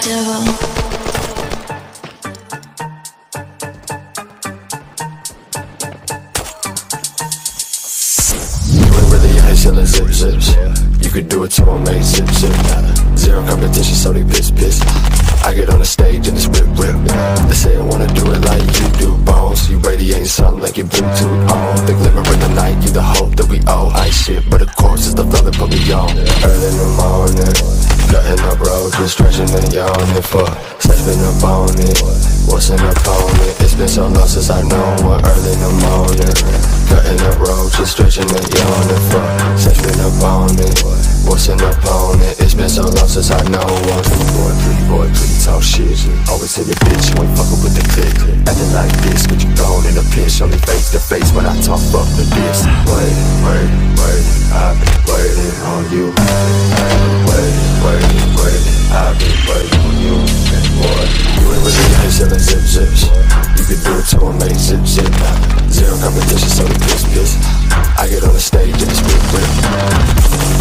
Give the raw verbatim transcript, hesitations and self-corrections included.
devil. Selling zip zips, you could do it to them, mate, zip zip. Zero competition, so they piss piss. I get on the stage and it's whip whip. They say I wanna do it like you do, bones. You radiating something like your Bluetooth on. The glimmer in the night, you the hope that we owe. I ain't shit, but of course it's the flow that put me on. Early in the morning, cutting up roads, just stretching and yawning for stepping up on it. What's an opponent? It's been so long since I know one. Early in the morning, cutting up roads, just stretching and yawning for stepping up on it. What's an opponent? It's been so long since I know one. Free boy, free boy, please talk shit. Always tell your bitch you ain't fucking with the click. Acting like this, but you gone in a pinch. Only face to face when I talk fuck the this. Wait, wait, wait, I've been waiting on you. Wait, wait, wait, I've been waiting on you. And boy, you ain't really ain't selling zip zips. You can do it to them, mate, zip zip. Zero competition, so they piss piss. I get on the stage and it's whip whip.